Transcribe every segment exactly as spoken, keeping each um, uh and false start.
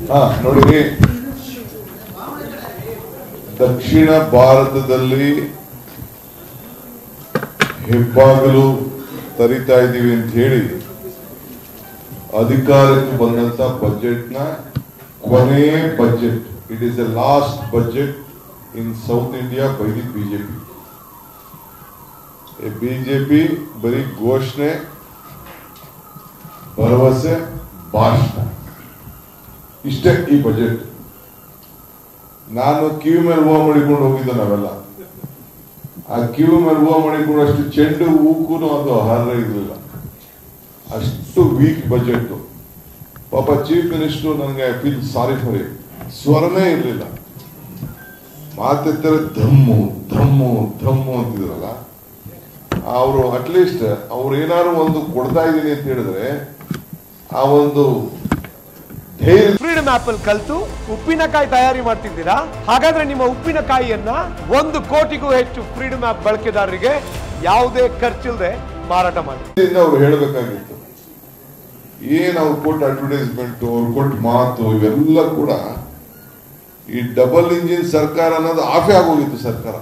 ಹಾ ನೋಡಿ, ದಕ್ಷಿಣ ಭಾರತದಲ್ಲಿ ಹೆಬ್ಬಾಗಿಲು ತರಿತಾ ಇದ್ದೀವಿ ಅಂತ ಹೇಳಿ ಅಧಿಕಾರಕ್ಕೆ ಬಂದಂತ ಬಜೆಟ್ ನ ಕೊನೆ budget, it is the last budget in South India by the BJP. BJP ಬರೀ ಘೋಷಣೆ, ಭರವಸೆ, ಭಾಷಣ ಇಷ್ಟೇ ಈ ಬಜೆಟ್. ನಾನು ಕಿವಿ ಮೇಲೆ ಹೂವು ಮಾಡಿಕೊಂಡು ಹೋಗಿದ್ದೆ. ನಾವೆಲ್ಲ ಆ ಕಿವಿ ಮೇಲೆ ಹೂವು ಮಾಡಿಕೊಂಡು ಅಷ್ಟು ಚೆಂಡು ಹೂಕೂ ಒಂದು ಹಾರ ಇರಲಿಲ್ಲ, ಅಷ್ಟು ವೀಕ್ ಬಜೆಟ್. ಪಾಪ ಚೀಫ್ ಮಿನಿಸ್ಟರ್ ನನಗೆ I feel sorry for it, ಸ್ವರನೇ ಇರಲಿಲ್ಲ. ಮಾತೆತ್ತರೆ ಧಮ್ಮು ಧಮ್ಮು ಧಮ್ಮು ಅಂತಿದ್ರಲ್ಲ ಅವರು. ಅಟ್ಲೀಸ್ಟ್ ಅವ್ರು ಏನಾದ್ರು ಒಂದು ಕೊಡ್ತಾ ಇದ್ದೀನಿ ಅಂತ ಹೇಳಿದ್ರೆ ಆ ಒಂದು ಫ್ರೀಡಮ್ ಆಪ್ ಅಲ್ಲಿ ಕಲ್ತು ಉಪ್ಪಿನಕಾಯಿ ತಯಾರಿ ಮಾಡ್ತಿದ್ದೀರಾ? ಹಾಗಾದ್ರೆ ನಿಮ್ಮ ಉಪ್ಪಿನಕಾಯಿಯನ್ನ ಒಂದು ಕೋಟಿಗೂ ಹೆಚ್ಚು ಫ್ರೀಡಮ್ ಆಪ್ ಬಳಕೆದಾರರಿಗೆ ಯಾವುದೇ ಖರ್ಚಿಲ್ಲದೆ ಮಾರಾಟ ಮಾಡಿ. ಅವ್ರು ಹೇಳಬೇಕಾಗಿತ್ತು, ಏನ್ ಅವ್ರು ಕೊಟ್ಟ ಅಡ್ವರ್ಟೈಸ್ಮೆಂಟ್, ಅವ್ರು ಕೊಟ್ಟ ಮಾತು ಇವೆಲ್ಲ ಕೂಡ ಈ ಡಬಲ್ ಇಂಜಿನ್ ಸರ್ಕಾರ ಅನ್ನೋದು ಆಫೇ ಆಗೋಗಿತ್ತು. ಸರ್ಕಾರ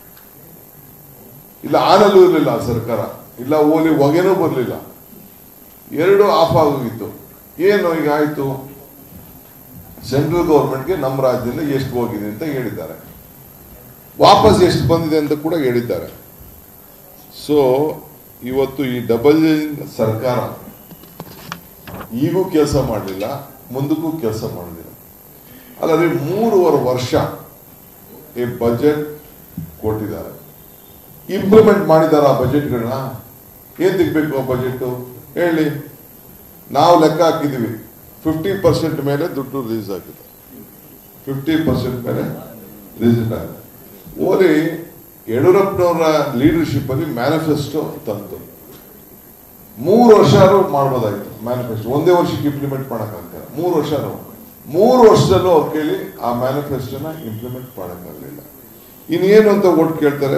ಇಲ್ಲ ಆನಲ್ಲೂ ಇರಲಿಲ್ಲ ಸರ್ಕಾರ, ಇಲ್ಲ ಓಲಿ ಹೊಗೆನೂ ಬರಲಿಲ್ಲ, ಎರಡು ಆಫ್ ಆಗೋಗಿತ್ತು. ಏನು ಈಗ ಆಯ್ತು, ಸೆಂಟ್ರಲ್ ಗೌರ್ಮೆಂಟ್ಗೆ ನಮ್ಮ ರಾಜ್ಯದಿಂದ ಎಷ್ಟು ಹೋಗಿದೆ ಅಂತ ಹೇಳಿದ್ದಾರೆ, ವಾಪಸ್ ಎಷ್ಟು ಬಂದಿದೆ ಅಂತ ಕೂಡ ಹೇಳಿದ್ದಾರೆ. ಸೊ ಇವತ್ತು ಈ ಡಬಲ್ ಸರ್ಕಾರ ಈಗೂ ಕೆಲಸ ಮಾಡಲಿಲ್ಲ, ಮುಂದಕ್ಕೂ ಕೆಲಸ ಮಾಡಲಿಲ್ಲ. ಅಲ್ಲದೆ ಮೂರುವರೆ ವರ್ಷ ಈ ಬಜೆಟ್ ಕೊಟ್ಟಿದ್ದಾರೆ, ಇಂಪ್ಲಿಮೆಂಟ್ ಮಾಡಿದ್ದಾರೆ ಆ ಬಜೆಟ್ಗಳನ್ನ. ಏನ್ ತೆಗ್ಬೇಕು ಆ ಬಜೆಟ್ ಹೇಳಿ? ನಾವು ಲೆಕ್ಕ ಹಾಕಿದೀವಿ, ಫಿಫ್ಟಿ ಪರ್ಸೆಂಟ್ ಮೇಲೆ ದುಡ್ಡು ರಿಲೀಸ್ ಆಗಿದೆ, ಫಿಫ್ಟಿ ಪರ್ಸೆಂಟ್ ಮೇಲೆ ರಿಲೀಸ್ ಆಗಿದೆ. ಓಲಿ ಯಡಿಯೂರಪ್ಪನವರ ಲೀಡರ್ಶಿಪ್ ಅಲ್ಲಿ ಮ್ಯಾನಿಫೆಸ್ಟೋ ತಂದು ಮೂರು ವರ್ಷ ಮಾಡ್ಬೋದಾಗಿತ್ತು. ಮ್ಯಾನಿಫೆಸ್ಟೋ ಒಂದೇ ವರ್ಷಕ್ಕೆ ಇಂಪ್ಲಿಮೆಂಟ್ ಮಾಡಕ್ಕಾಗ್ತಾರೆ, ಮೂರು ವರ್ಷ ಮೂರು ವರ್ಷದಲ್ಲೂ ಅವ್ರ ಕೇಳಿ ಆ ಮ್ಯಾನಿಫೆಸ್ಟೋನ ಇಂಪ್ಲಿಮೆಂಟ್ ಮಾಡಕ್ಕಾಗಲಿಲ್ಲ. ಇನ್ನೇನು ಅಂತ ಓಟ್ ಕೇಳ್ತಾರೆ.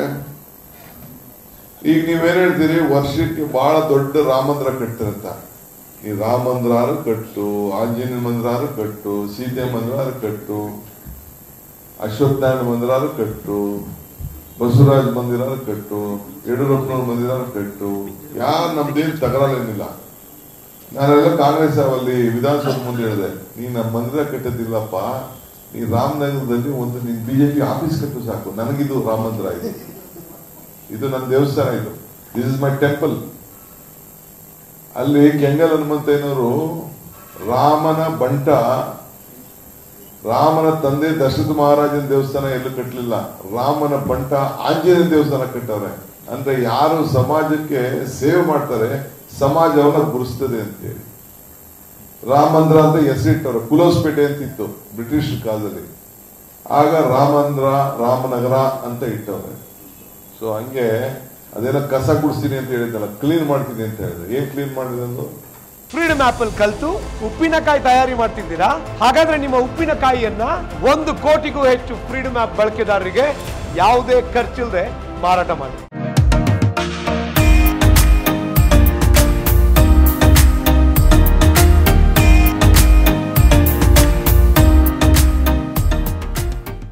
ಈಗ ನೀವೇನ್ ಹೇಳ್ತೀರಿ, ವರ್ಷಕ್ಕೆ ಬಹಳ ದೊಡ್ಡ ರಾಮ ಮಂದಿರ ಕಟ್ತಾರಂತ. ಈ ರಾಮ ಮಂದಿರ ಕಟ್ಟು, ಆಂಜನೇಯ ಮಂದಿರ ಕಟ್ಟು, ಸೀತೆ ಮಂದಿರ ಕಟ್ಟು, ಅಶ್ವತ್ಥನಾರಾಯಣ ಮಂದಿರ ಕಟ್ಟು, ಬಸವರಾಜ್ ಮಂದಿರ ಕಟ್ಟು, ಯಡಿಯೂರಪ್ಪನವ್ರ ಮಂದಿರ ಕಟ್ಟು. ಯಾರು ನಮ್ದೇನು ತಗರಲ್ಲೇನಿಲ್ಲ. ನಾನೆಲ್ಲ ಕಾಂಗ್ರೆಸ್ ಅಲ್ಲಿ ವಿಧಾನಸಭೆ ಮುಂದೆ ಹೇಳಿದೆ, ನೀನ್ ನಮ್ಮ ಮಂದಿರ ಕಟ್ಟದಿಲ್ಲಪ್ಪ, ನೀ ರಾಮನಗರದಲ್ಲಿ ಒಂದು ನಿನ್ ಬಿಜೆಪಿ ಆಫೀಸ್ ಕಟ್ಟು ಸಾಕು, ನನಗಿದು ರಾಮ ಮಂದಿರ ಇದೆ, ಇದು ನನ್ನ ದೇವಸ್ಥಾನ, ಇದು ದಿಸ್ ಇಸ್ ಮೈ ಟೆಂಪಲ್. ಅಲ್ಲಿ ಕೆಂಗಲ್ ಹನುಮಂತಯ್ಯನವರು ರಾಮನ ಬಂಟ, ರಾಮನ ತಂದೆ ದಶರಥ ಮಹಾರಾಜನ ದೇವಸ್ಥಾನ ಎಲ್ಲೂ ಕಟ್ಟಲಿಲ್ಲ, ರಾಮನ ಬಂಟ ಆಂಜನೇಯ ದೇವಸ್ಥಾನ ಕಟ್ಟವ್ರೆ. ಅಂದ್ರೆ ಯಾರು ಸಮಾಜಕ್ಕೆ ಸೇವೆ ಮಾಡ್ತಾರೆ ಸಮಾಜವನ್ನ ಗುರುಸ್ತದೆ ಅಂತೇಳಿ ರಾಮ ಮಂದಿರ ಅಂತ ಹೆಸರಿಟ್ಟವ್ರೆ. ಕುಲೋಸ್ಪೇಟೆ ಅಂತಿತ್ತು ಬ್ರಿಟಿಷ್ ಕಾಲದಲ್ಲಿ, ಆಗ ರಾಮಂದ್ರ ರಾಮನಗರ ಅಂತ ಇಟ್ಟವ್ರೆ. ಸೊ ಹಂಗೆ ಅದೇನೋ ಕಸ ಗುಡಿಸ್ತೀನಿ ಅಂತ ಹೇಳಿದ್ದಲ್ಲ, ಕ್ಲೀನ್ ಮಾಡ್ತೀನಿ ಅಂತ ಹೇಳಿದ್ರೆ ಏನ್ ಕ್ಲೀನ್ ಮಾಡಿದೆ ಅಂದು. ಫ್ರೀಡಮ್ ಆಪ್ ಅಲ್ಲಿ ಕಲ್ತು ಉಪ್ಪಿನಕಾಯಿ ತಯಾರಿ ಮಾಡ್ತಿದ್ದೀರಾ? ಹಾಗಾದ್ರೆ ನಿಮ್ಮ ಉಪ್ಪಿನಕಾಯಿಯನ್ನ ಒಂದು ಕೋಟಿಗೂ ಹೆಚ್ಚು ಫ್ರೀಡಮ್ ಆಪ್ ಬಳಕೆದಾರರಿಗೆ ಯಾವುದೇ ಖರ್ಚಿಲ್ಲದೆ ಮಾರಾಟ ಮಾಡಿ.